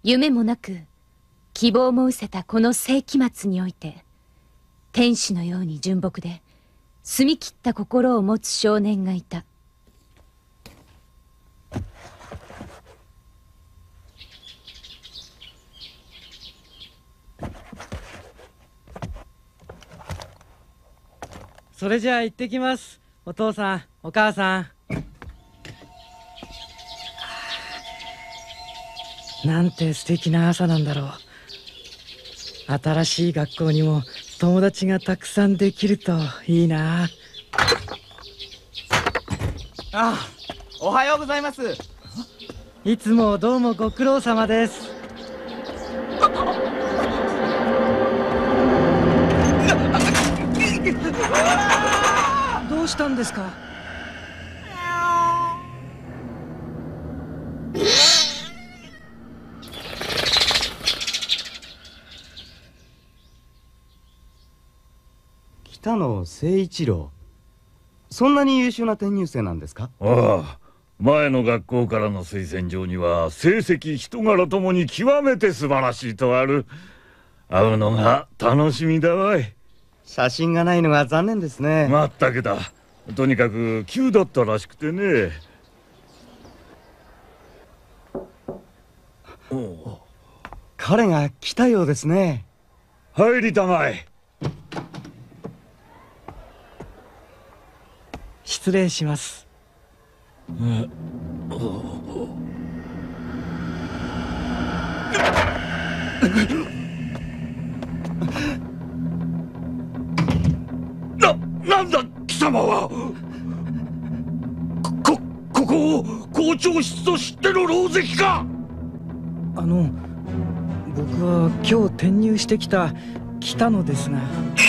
夢もなく希望も失せたこの世紀末において、天使のように純朴で澄み切った心を持つ少年がいた。 それじゃあ行ってきます。お父さん、お母さん。なんて素敵な朝なんだろう。新しい学校にも友達がたくさんできるといいな。 あ、おはようございます。 いつもどうもご苦労様です。どうしたんですか？ 北野誠一郎、そんなに優秀な転入生なんですか？ ああ、前の学校からの推薦状には成績人柄ともに極めて素晴らしいとある。会うのが楽しみだわい。 写真がないのが残念ですね。 まったくだ。とにかく急だったらしくてね。 彼が来たようですね。 入りたまえ。 失礼します。 なんだ貴様は。ここを校長室と知っての狼藉か。 僕は今日転入してきた北野ですが。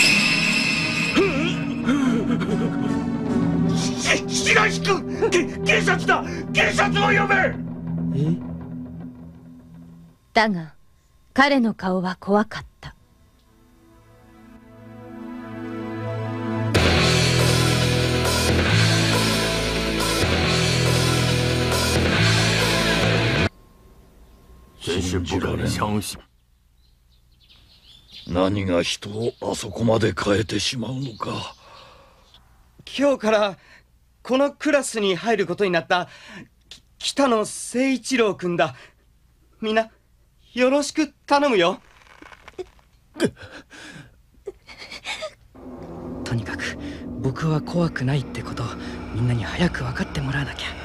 白石君、警察だ。警察を呼べ。 だが彼の顔は怖かった。 信じられない。何が人をあそこまで変えてしまうのか。 今日からこのクラスに入ることになった北野誠一郎君だ。みんなよろしく頼むよ。 とにかく僕は怖くないってことをみんなに早く分かってもらわなきゃ。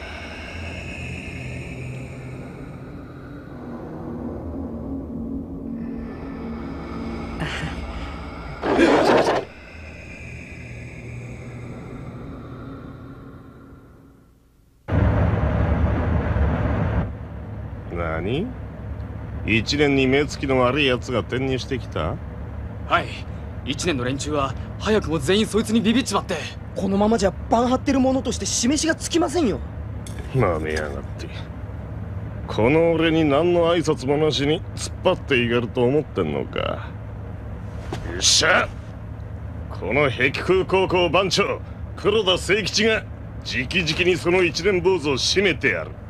何？一年に目つきの悪いやつが転入してきた？ はい、一年の連中は早くも全員そいつにビビっちまって。 このままじゃ番張ってる者として示しがつきませんよ。 なめやがって。この俺に何の挨拶もなしに突っ張っていけると思ってんのか。よっしゃ、この碧空高校番長黒田清吉が直々にその一年坊主を締めてやる。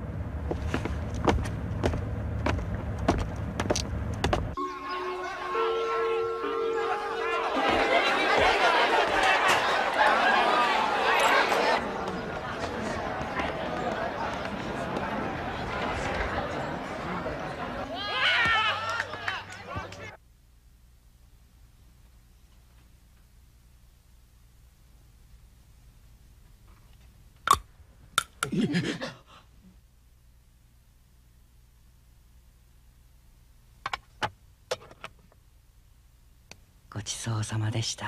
ごちそうさまでした。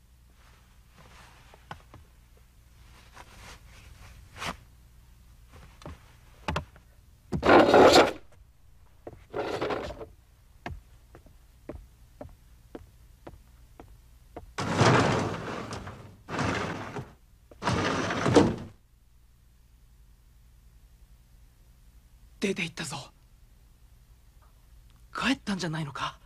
出て行ったぞ。帰ったんじゃないのか。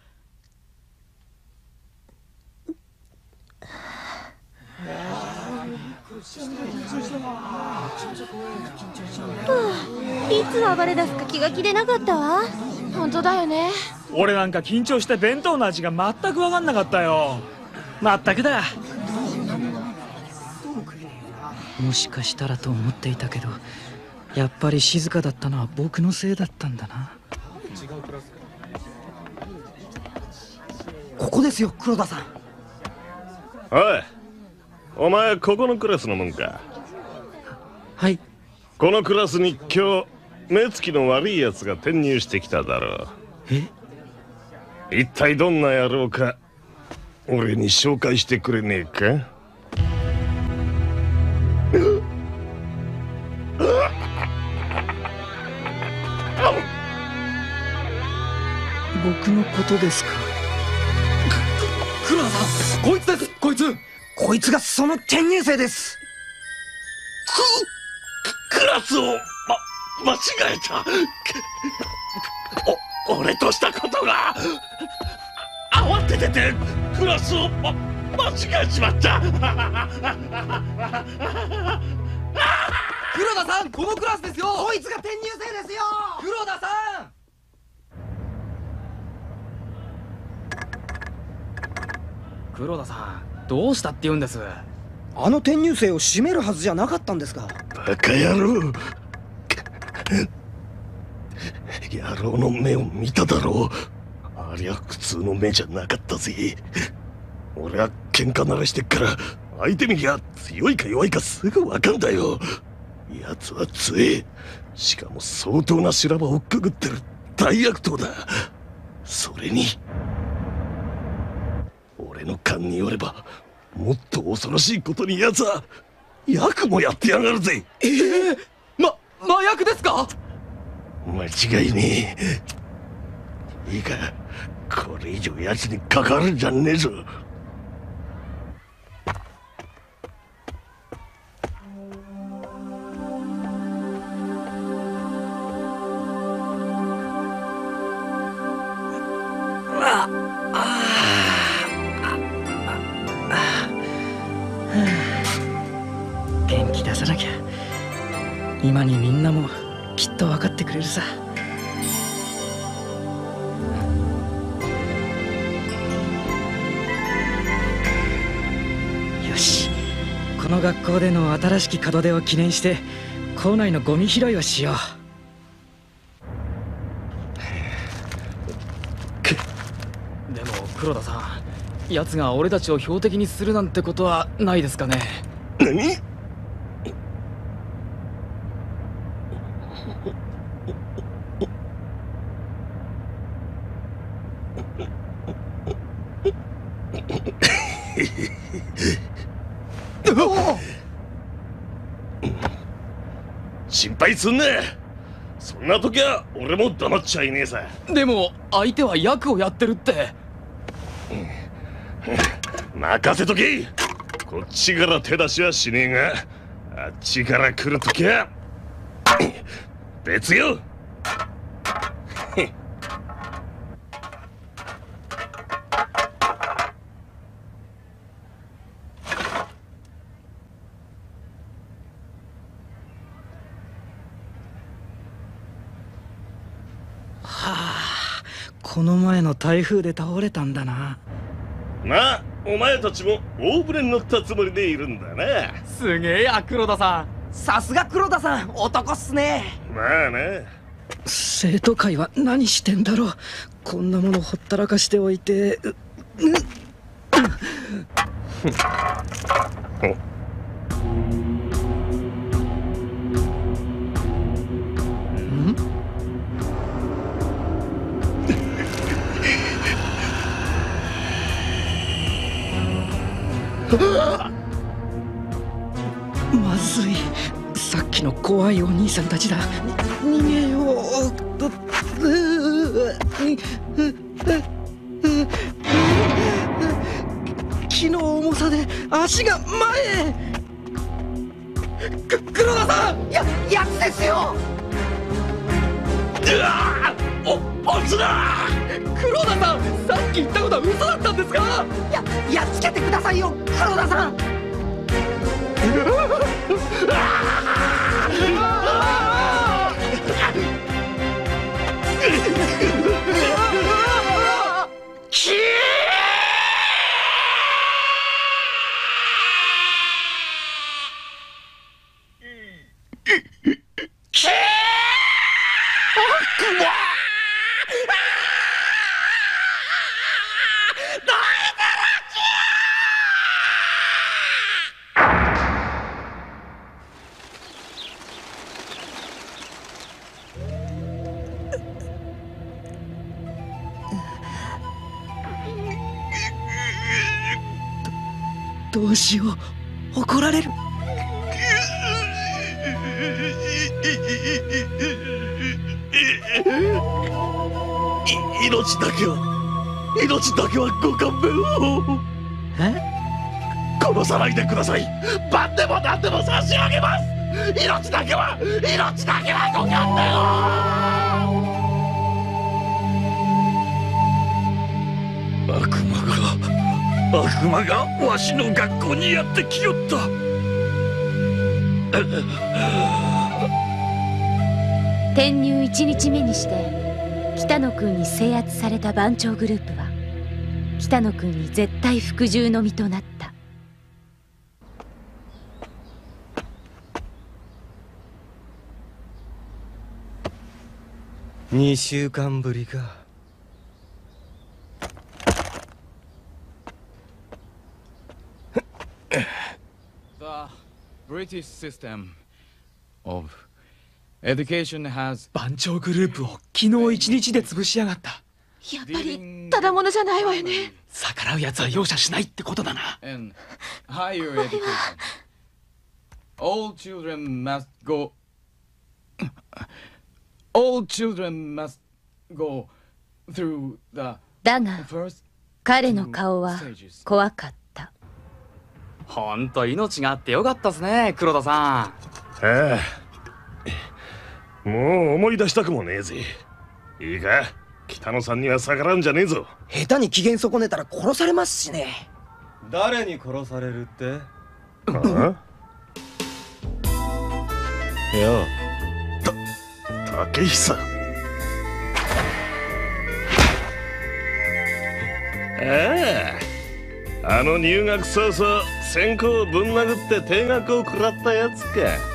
いつ暴れ出すか気が気でなかったわ。 本当だよね。 俺なんか緊張して弁当の味が全く分かんなかったよ。まったくだ。 もしかしたらと思っていたけど、やっぱり静かだったのは僕のせいだったんだな。 ここですよ、黒田さん。 おい、お前ここのクラスのもんか。 はい。 このクラスに今日目つきの悪いやつが転入してきただろう。一体どんな野郎か俺に紹介してくれねえか。 僕のことですか。 黒田さん、こいつです。 こいつがその転入生です。 クラスを、間違えた。俺としたことが慌てててクラスを、間違えちまった。 黒田さん、このクラスですよ。 こいつが転入生ですよ。 黒田さん。黒田さん、どうしたって言うんです？ あの転入生を締めるはずじゃなかったんですか。 バカ野郎。野郎の目を見ただろう。ありゃ普通の目じゃなかったぜ。俺は喧嘩慣らしてっから相手右が強いか弱いかすぐ分かんだよ。奴は強え。しかも相当な修羅場をくぐってる大悪党だ。それに俺の勘によればもっと恐ろしいことに奴は役もやってやがるぜ。 麻薬ですか？ 間違いねえ。いいか、これ以上奴に関わるんじゃねえぞ。 元気出さなきゃ。今にみんなもきっと分かってくれるさ。よし、この学校での新しき門出を記念して校内のゴミ拾いをしよう。 でも黒田さん、奴が俺たちを標的にするなんてことはないですかね？ 何？心配すんな。そんな時は俺も黙っちゃいねえさ。 でも相手は役をやってるって。 任せとけ。こっちから手出しはしねえが、あっちから来る時は別よ。 この前の台風で倒れたんだな。 まあお前たちも大船に乗ったつもりでいるんだな。 すげえや黒田さん。 さすが黒田さん、男っすね。 まあな。 生徒会は何してんだろう。こんなものほったらかしておいて。まずい。さっきの怖いお兄さんたちだ。逃げよう。木の重さで足が前へ。 黒田さん、やつですよ。 おつだ。 黒田さん、さっき言ったことは嘘だったんですか？ やっつけてくださいよ、黒田さん。 どうしよう、怒られる。 命だけはご勘弁を。殺さないでください。罰でも何でも差し上げます。命だけはご勘弁を。悪魔がわしの学校にやってきよった。 転入1日目にして北野君に制圧された番長グループは北野君に絶対服従の身となった。 2週間ぶりか。 The British system of education has 番長グループを昨日一日で潰しやがった。 やっぱりただものじゃないわよね。 逆らうやつは容赦しないってことだな。 in higher education. All children must go. All children must go through the だが first. 彼の顔は怖かった。 ほんと命があってよかったっすね、黒田さん。 ああ、もう思い出したくもねえぜ。いいか、北野さんには逆らうんじゃねえぞ。 下手に機嫌損ねたら殺されますしね。 誰に殺されるって？ いや、竹久。あの入学早々先行をぶん殴って停学を食らったやつか。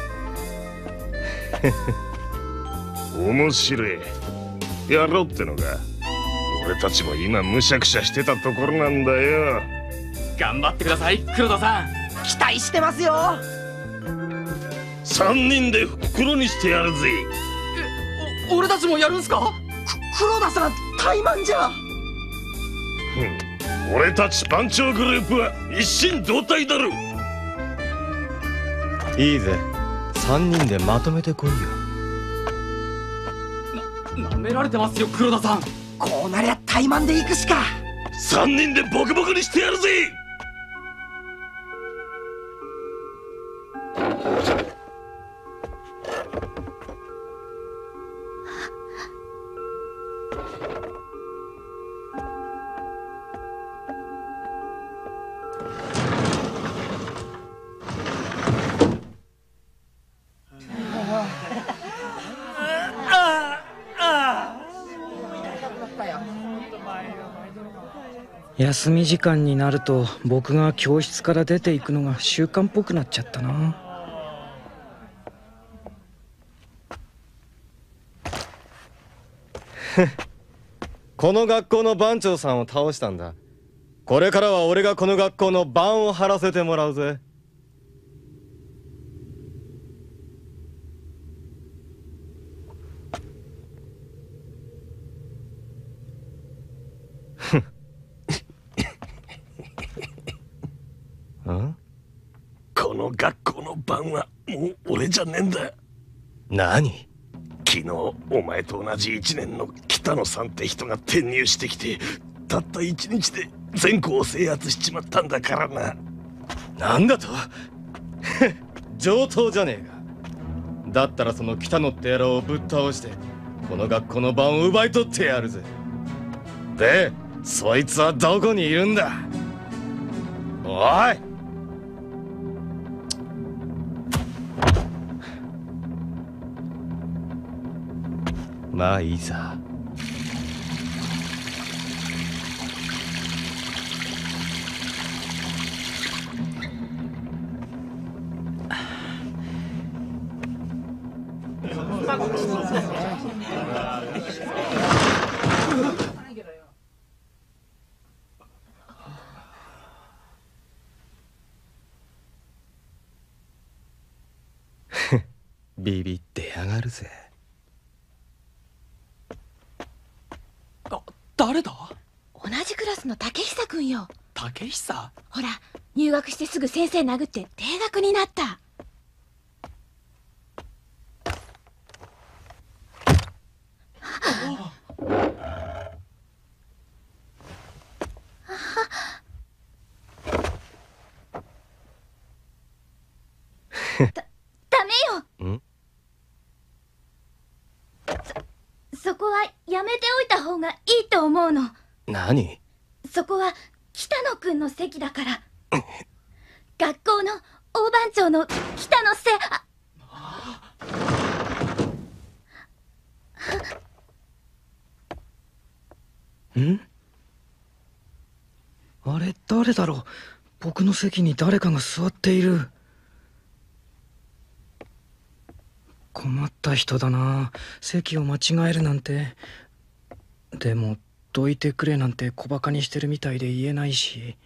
面白いやろうってのが俺たちも今むしゃくしゃしてたところなんだよ。 頑張ってください、黒田さん。 期待してますよ。 3人で袋にしてやるぜ。 俺たちもやるんすか？ 黒田さん怠慢じゃ。 俺たち番長グループは一心同体だろ。 いいぜ、3人でまとめてこいよ。 なめられてますよ、黒田さん。 こうなりゃ怠慢で行くしか。 3人でボコボコにしてやるぜ。 休み時間になると僕が教室から出ていくのが習慣っぽくなっちゃったな。 この学校の番長さんを倒したんだ。これからは俺がこの学校の番を張らせてもらうぜ。 この学校の番はもう俺じゃねえんだ。 何？ 昨日お前と同じ1年の北野さんって人が転入してきてたった1日で全校を制圧しちまったんだからな。 なんだと？上等じゃねえか。だったらその北野って野郎をぶっ倒してこの学校の番を奪い取ってやるぜ。で、そいつはどこにいるんだ？おい！まあいいさ。ビビってやがるぜ。 誰だ？ 同じクラスの竹久くんよ。 竹久？ ほら入学してすぐ先生殴って停学になった。 ダメよ。 ん？ そこはやめておいた方がいいと思うの。 何？ そこは北野くんの席だから。学校の大番長の北野せん？あれ誰だろう。僕の席に誰かが座っている。困った人だな。席を間違えるなんて。でもどいてくれなんて小バカにしてるみたいで言えないし。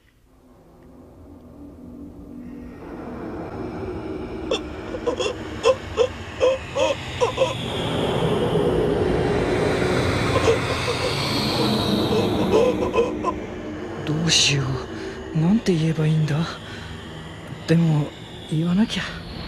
どうしよう。なんて言えばいいんだ。でも言わなきゃ。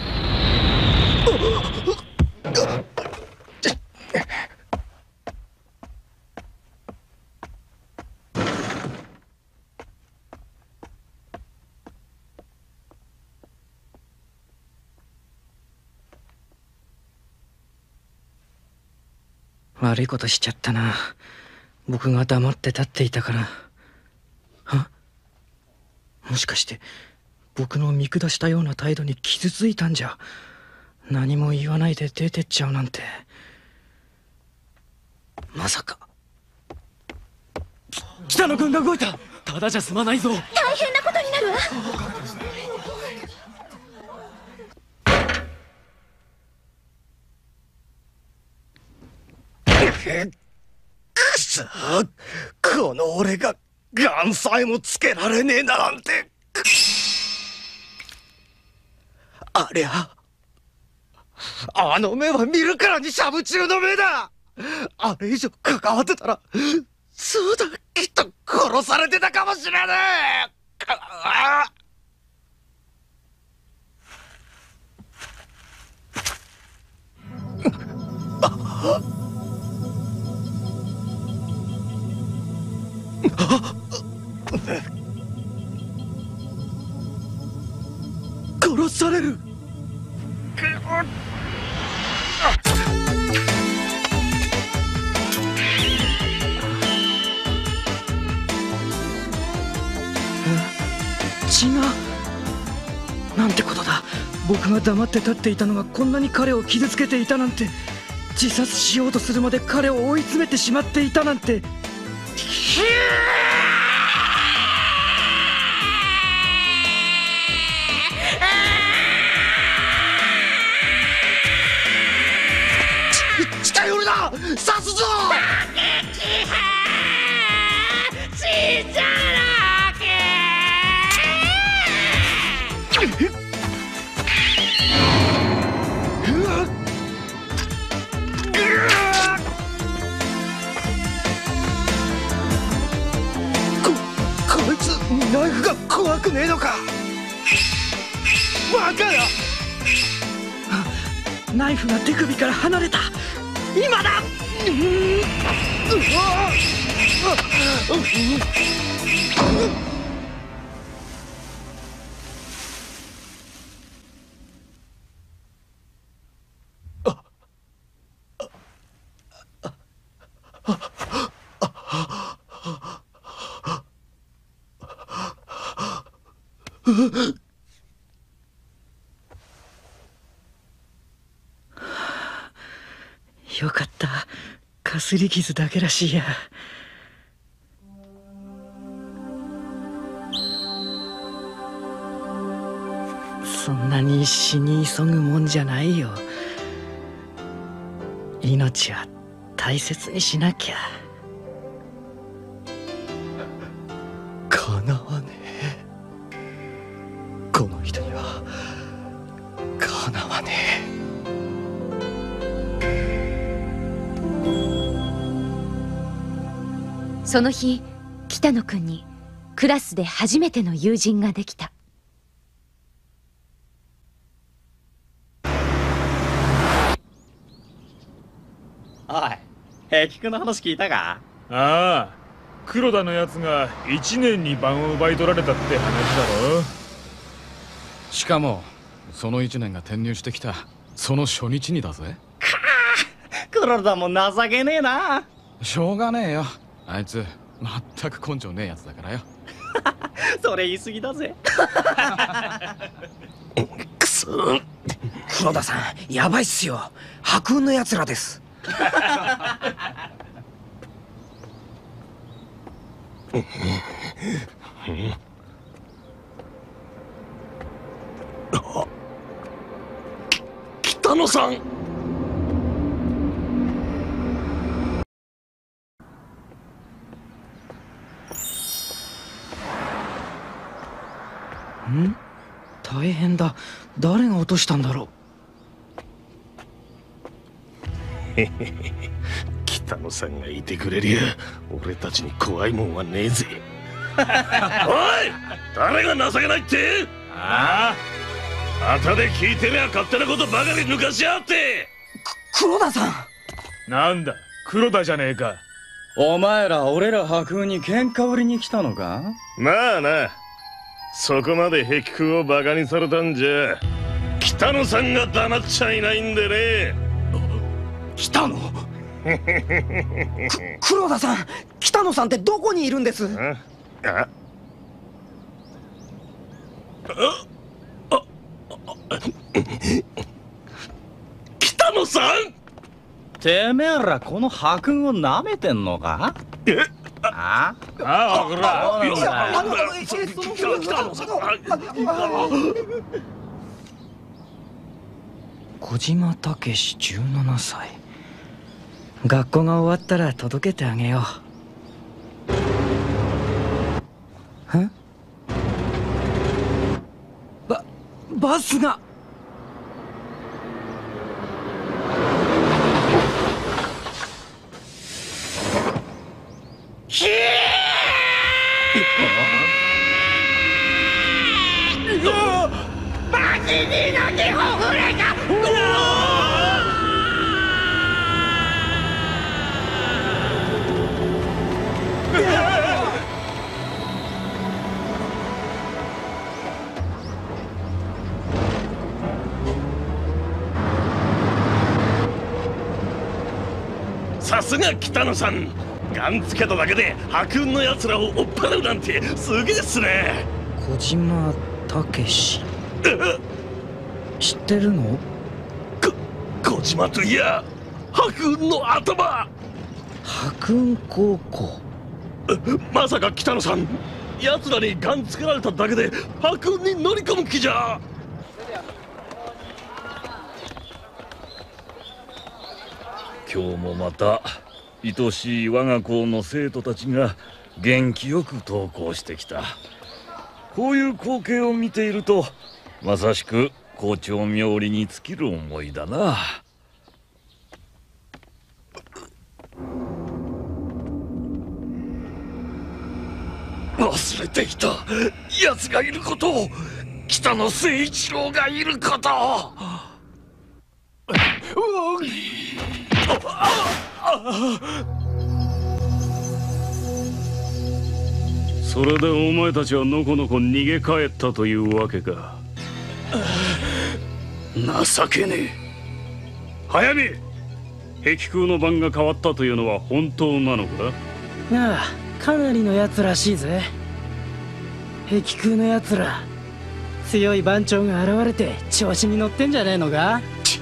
悪いことしちゃったな。僕が黙って立っていたから。は？もしかして僕の見下したような態度に傷ついたんじゃ。何も言わないで出てっちゃうなんて。まさか。 北野君が動いた。ただじゃ済まないぞ。 大変なことになるわ。 くそ、この俺がガンさえもつけられねえだなんて。ありゃ、あの目は見るからにしゃぶ中の目だ。あれ以上関わってたら、そうだ、きっと殺されてたかもしれねえ。殺される。 血が。なんてことだ。僕が黙って立っていたのがこんなに彼を傷つけていたなんて。自殺しようとするまで彼を追い詰めてしまっていたなんて。 近寄るな。刺すぞ。こいつナイフが怖くねえのか。バカだ。 ナイフが手首から離れた。今だ。よかった。かすり傷だけらしいや。そんなに死に急ぐもんじゃないよ。命は大切にしなきゃ。 かなわねえ。この人にはかなわねえ。 その日、北野君にクラスで初めての友人ができた。 おい、平気君の話聞いたか？ ああ、黒田のやつが1年に番を奪い取られたって話だろ。 しかもその1年が転入してきたその初日にだぜ。 黒田も情けねえな。 しょうがねえよ、あいつ全く根性ねえやつだからよ。 それ言い過ぎだぜ。 くそ、黒田さんやばいっすよ。白雲のやつらです。 北野さん。 大変だ。誰が落としたんだろう。北野さんがいてくれりゃ俺たちに怖いもんはねえぜ。おい、誰が情けないって？ああ、後で聞いてりゃ勝手なことばかり抜かしやがって。 黒田さん。 なんだ、黒田じゃねえか。 お前ら俺ら白雲に喧嘩売りに来たのか？ まあな、そこまで壁空をバカにされたんじゃ北野さんが黙っちゃいないんでね。 北野黒田さん、北野さんってどこにいるんです？ 北野さん、 てめえらこの白雲をなめてんのか？ああ、ほら、 小島武史17歳。学校が終わったら届けてあげよう。バスが。 バキニの手ほぐれた。 さすが北野さん、ガンつけただけで白雲のやつらを追っ払うなんてすげえっすね。 小島武史知ってるの？ 小島といや白雲の頭。 白雲高校。 まさか北野さん、奴らにガンつけられただけで白雲に乗り込む気じゃ。 今日もまた愛しい我が校の生徒たちが元気よく登校してきた。こういう光景を見ているとまさしく校長冥利に尽きる思いだな。 忘れていた、奴がいることを、北野誠一郎がいることを。 それでお前たちはのこのこ逃げ帰ったというわけか。情けねえ。早見、壁空の番が変わったというのは本当なのか？ ああ、かなりのやつらしいぜ。壁空のやつら、強い番長が現れて調子に乗ってんじゃねえのか？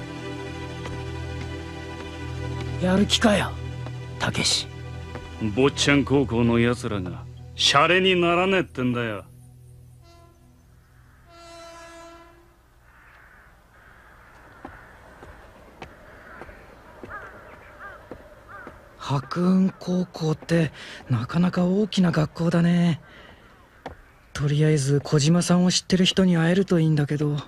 やる気かよ、たけし。 坊ちゃん高校のやつらがシャレにならねえってんだよ。 白雲高校ってなかなか大きな学校だね。とりあえず小島さんを知ってる人に会えるといいんだけど。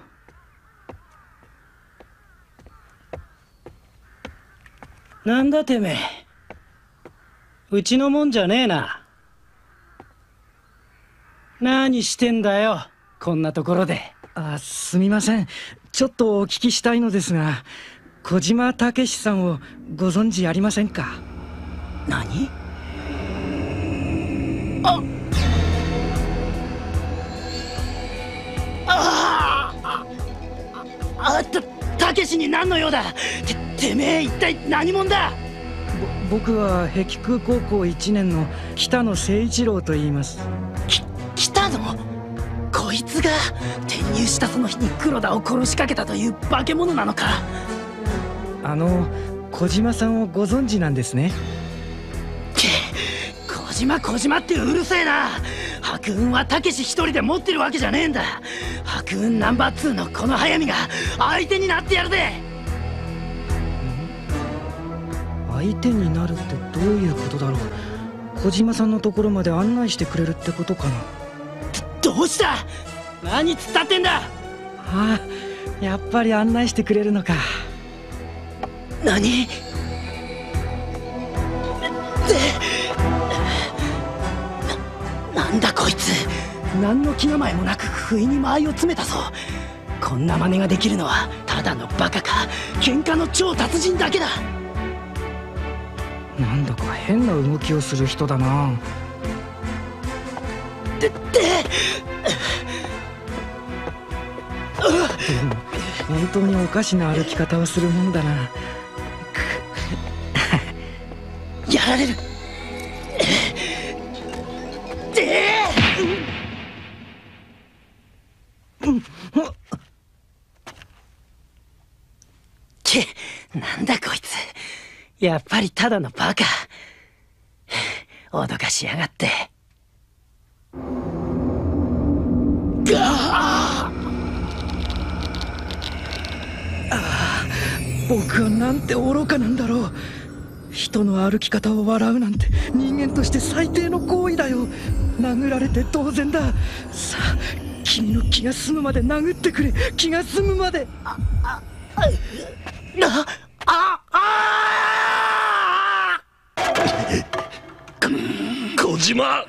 なんだてめえ、うちのもんじゃねえな。 何してんだよ、こんなところで。 すみません。ちょっとお聞きしたいのですが、小島武史さんをご存知ありませんか？ 何？武史に何の用だ？てめえ一体何者だ？ 僕は壁空高校1年の北野誠一郎と言います。 北野？こいつが転入したその日に黒田を殺しかけたという化け物なのか？ 小島さんをご存知なんですね。 小島ってうるせえな。白雲は武史一人で持ってるわけじゃねえんだ。白雲ナンバー2のこの速水が相手になってやるぜ。 相手になるってどういうことだろう。小島さんのところまで案内してくれるってことかな。 どうした？何つったってんだ？ やっぱり案内してくれるのか。 何？なんだこいつ。何の気構えもなく不意に間合いを詰めたぞ。こんな真似ができるのはただのバカか喧嘩の超達人だけだ。 なんだか変な動きをする人だな。 でも本当におかしな歩き方をするもんだな。 やられる。なんだこいつ。やっぱりただのバカ。脅かしやがって。 僕はなんて愚かなんだろう。人の歩き方を笑うなんて人間として最低の行為だよ。殴られて当然だ。さあ君の気が済むまで殴ってくれ。気が済むまで。 小島。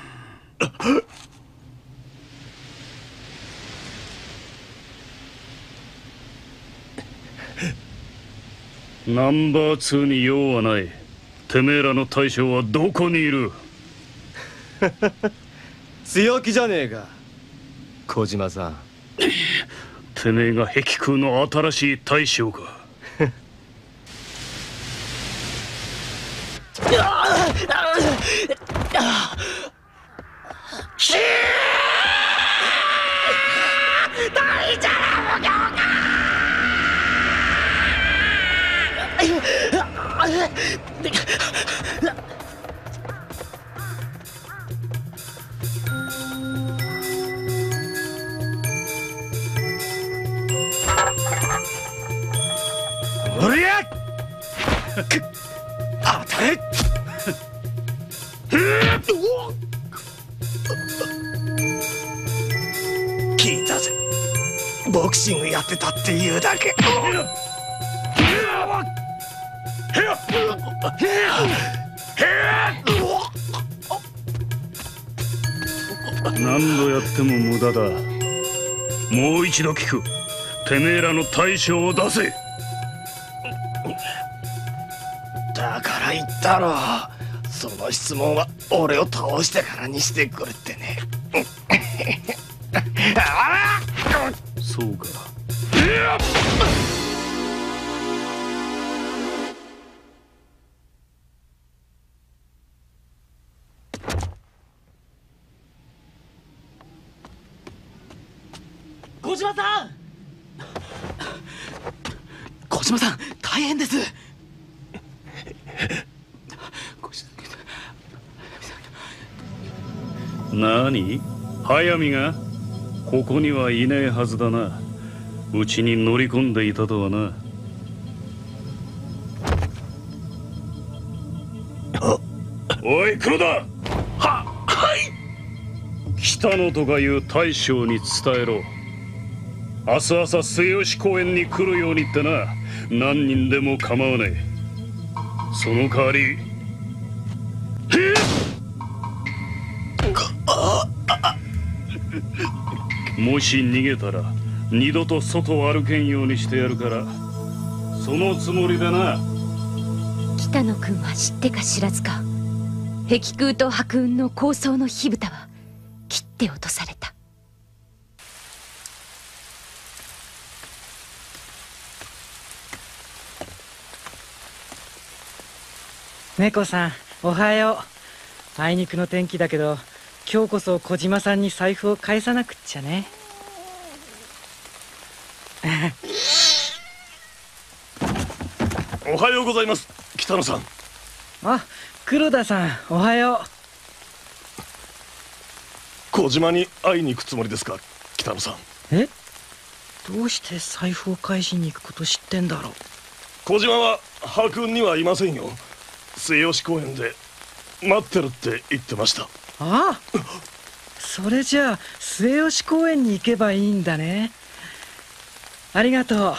ナンバー2に用はない。てめえらの大将はどこにいる？ 強気じゃねえか小島さん。 てめえが壁空の新しい大将か？ おりゃ！当たれ！聞いたぜ。ボクシングやってたっていうだけ。 何度やっても無駄だ。もう一度聞く。てめえらの大将を出せ。 だから言ったろ。その質問は俺を倒してからにしてくれってね。 そうか。 小島さん！小島さん、大変です。 何？速水が？ここにはいねえはずだな。うちに乗り込んでいたとはな。おい黒田！はい北野とかいう大将に伝えろ。明日朝末吉公園に来るようにってな。何人でも構わない。その代わりもし逃げたら二度と外を歩けんようにしてやるから、そのつもりでな。 北野君は知ってか知らずか、壁空と白雲の構想の火蓋は切って落とされた。 猫さん、おはよう。あいにくの天気だけど、今日こそ小島さんに財布を返さなくっちゃね。 おはようございます、北野さん。 あ、黒田さん、おはよう。 小島に会いに行くつもりですか、北野さん。 え？どうして財布を返しに行くこと知ってんだろう。 小島は白雲にはいませんよ。末吉公園で待ってるって言ってました。 ああ、それじゃあ末吉公園に行けばいいんだね。ありがとう。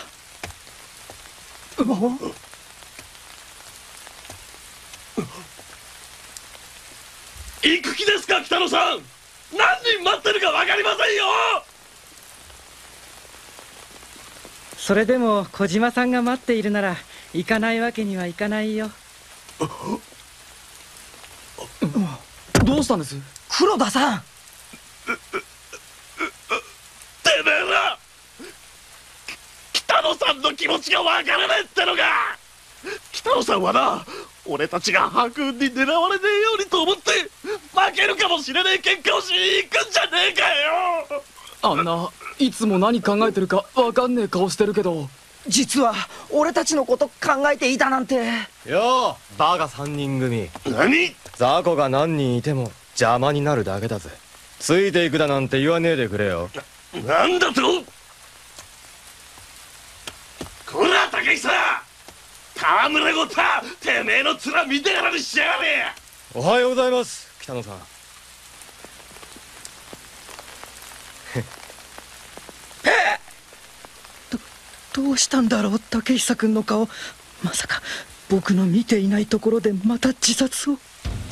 行く気ですか、北野さん。何人待ってるか分かりませんよ。 それでも小島さんが待っているなら行かないわけにはいかないよ。 どうしたんです？ 黒田さん。 てめえら、北野さんの気持ちが分からねえってのか。北野さんはな、俺たちが白雲に狙われねえようにと思って負けるかもしれねえ喧嘩をしに行くんじゃねえかよ。 あんないつも何考えてるか分かんねえ顔してるけど、 実は俺たちのこと考えていたなんて。 ようバカ3人組。 何？ 雑魚が何人いても邪魔になるだけだぜ。ついていくだなんて言わねえでくれよ。 なんだと？こら竹久、戯れごたてめえの面見てからにしやがれ。 おはようございます、北野さん。 どうしたんだろう、竹久君の顔。まさか僕の見ていないところでまた自殺を。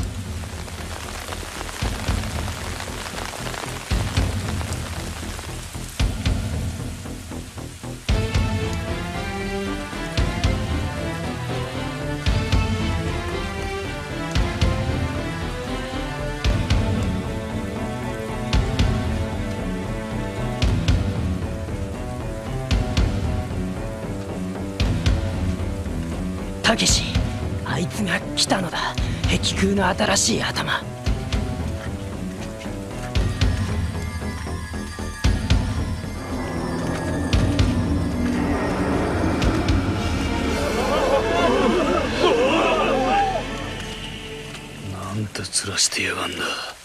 たけし、あいつが来たのだ。壁空の新しい頭。 なんて面してやがんだ。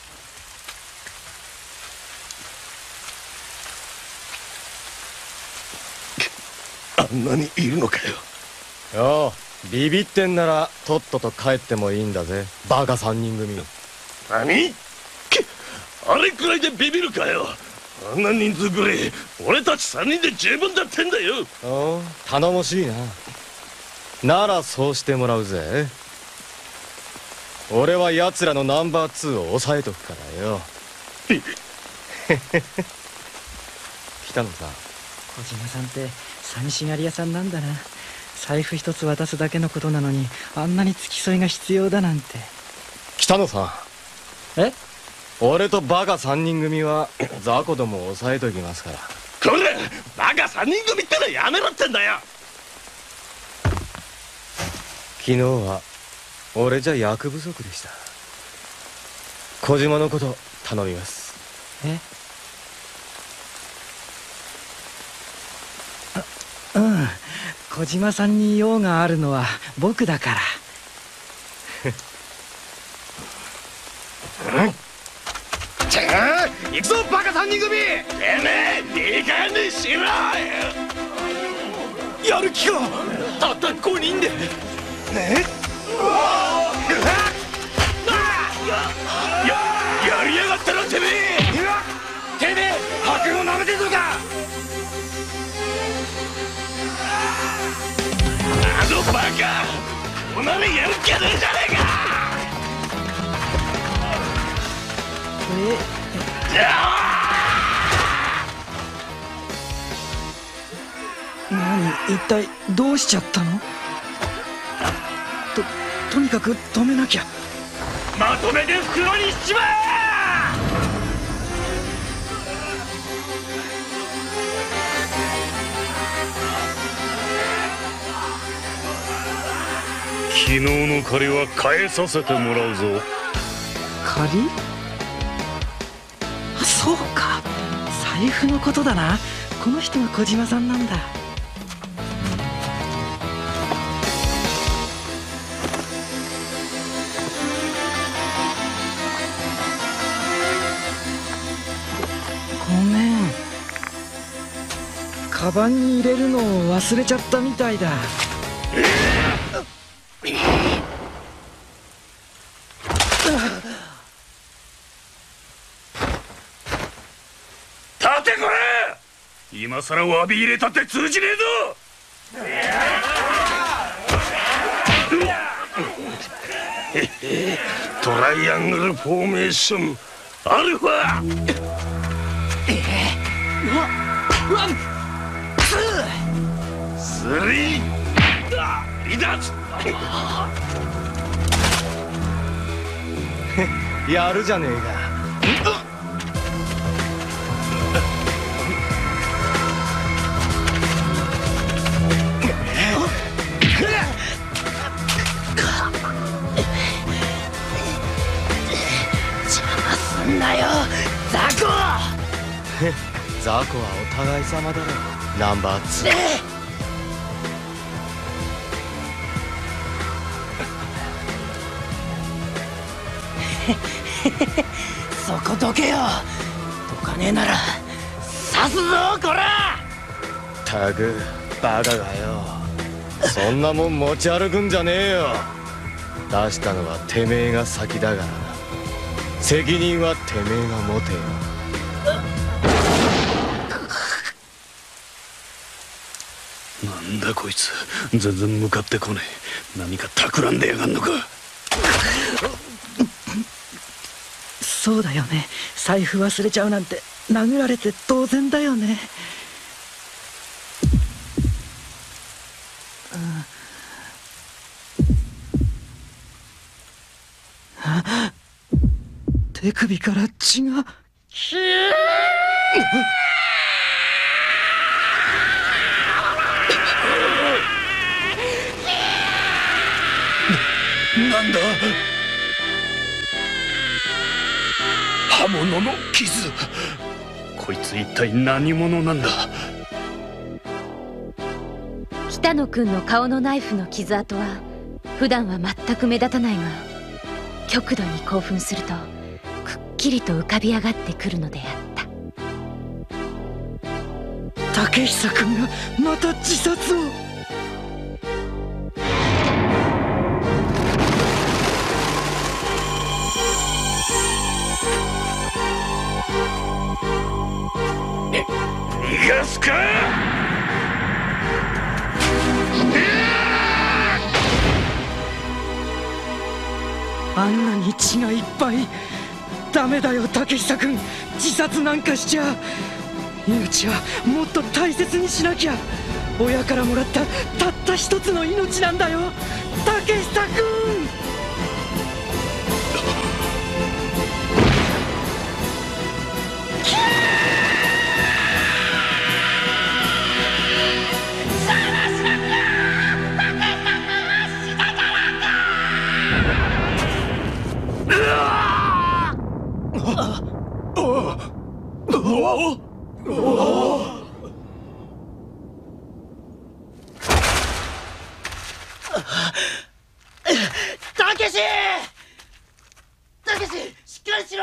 あんなにいるのかよ。 ようビビってんならとっとと帰ってもいいんだぜ、バカ3人組。 何？あれくらいでビビるかよ。あんな人数くらい俺たち3人で十分だってんだよ。 おう、頼もしいな。ならそうしてもらうぜ。俺は奴らのナンバー2を抑えとくからよ。北野さん、 小島さんって寂しがり屋さんなんだな。財布一つ渡すだけのことなのにあんなに付き添いが必要だなんて。 北野さん。 え？ 俺とバカ3人組は雑魚どもを抑えときますから。 これバカ3人組ってのやめろってんだよ。 昨日は俺じゃ役不足でした。小島のこと頼みます。 え？うん、小島さんに用があるのは僕だから。 行くぞバカ3人組。てめえいい加減にしろ。 やる気か。 たった5人で。やりやがったなてめえ。てめえ白雲なめてんのか。あのバカおなめやる気はねえじゃねえか。 何、一体どうしちゃったの？とにかく止めなきゃ。 まとめて袋にしちまえ！昨日の借りは返させてもらうぞ。 借り？あ、そうか、財布のことだな。この人が小島さんなんだ。ごめん、カバンに入れるのを忘れちゃったみたいだ。 立てこれ！今さら詫び入れたって通じねえぞ。トライアングルフォーメーションアルファ。スリー離脱。 やるじゃねえか。 んなよ、ザコ。 ザコはお互い様だろ、ナンバー2。 そこどけよ。どかねえなら刺すぞこら。 たくバカがよ、そんなもん持ち歩くんじゃねえよ。出したのはてめえが先だからな。責任はてめえが持てよ。 なんだこいつ、全然向かってこねえ。何か企んでやがんのか。 そうだよね、財布忘れちゃうなんて殴られて当然だよね。手首から血が。 なんだ、刃物の傷。こいつ一体何者なんだ。 北野くんの顔のナイフの傷跡は普段は全く目立たないが、極度に興奮するとくっきりと浮かび上がってくるのであった。 竹久くんがまた自殺を。 逃がすか。 あんなに血がいっぱい。ダメだよ竹久くん、自殺なんかしちゃ。命はもっと大切にしなきゃ。親からもらったたった一つの命なんだよ竹久くん。 たけし、しっかりしろ。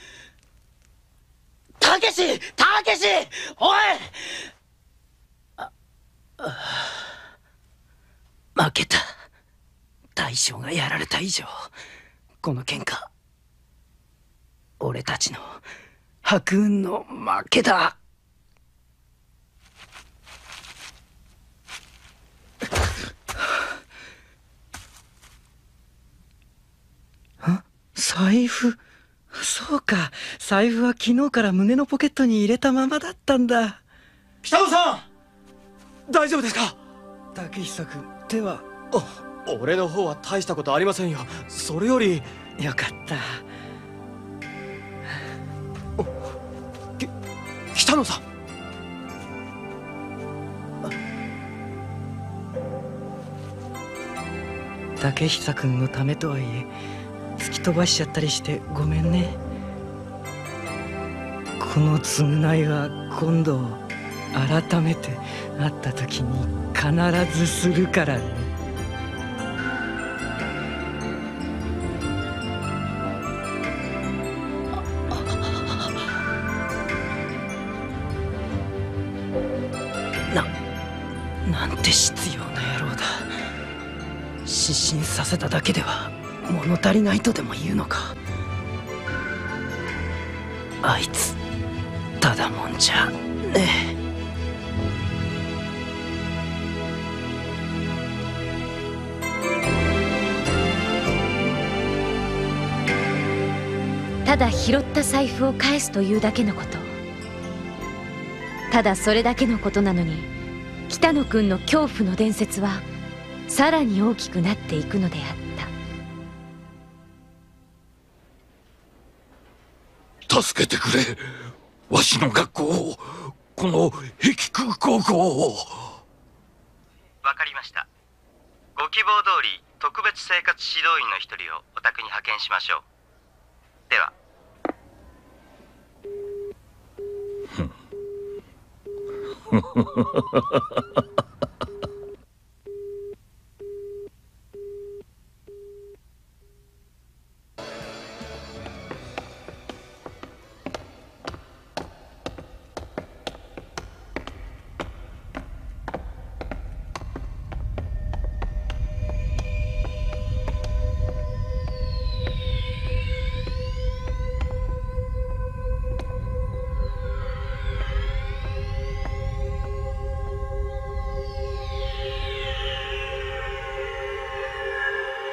たけし、おい。負けた。大将がやられた以上、この喧嘩俺たちの白雲の負けだ。 財布。そうか、財布は昨日から胸のポケットに入れたままだったんだ。 北野さん、 大丈夫ですか？ 竹久君、手は。 俺の方は大したことありませんよ。それより。 よかった。 北野さん。 竹久君のためとはいえ突き飛ばしちゃったりしてごめんね。この償いは今度改めて会った時に必ずするからね。なんて執拗な野郎だ。失神させただけでは物足りないとでも言うのか。あいつただもんじゃねえ。ただ拾った財布を返すというだけのこと。ただそれだけのことなのに、北野君の恐怖の伝説はさらに大きくなっていくのであった。 助けてくれ。わしの学校を、この壁空高校を。 わかりました。ご希望通り特別生活指導員の一人をお宅に派遣しましょう。では。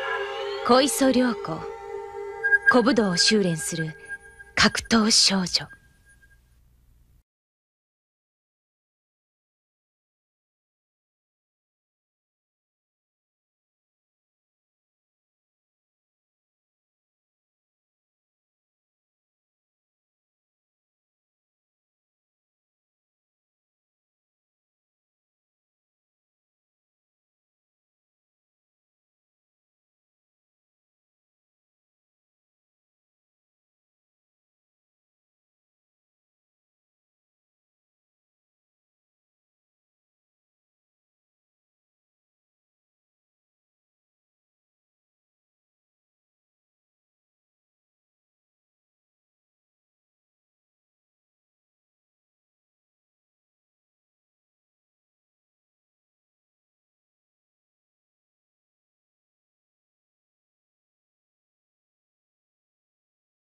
小磯涼子、小武道を修練する格闘少女。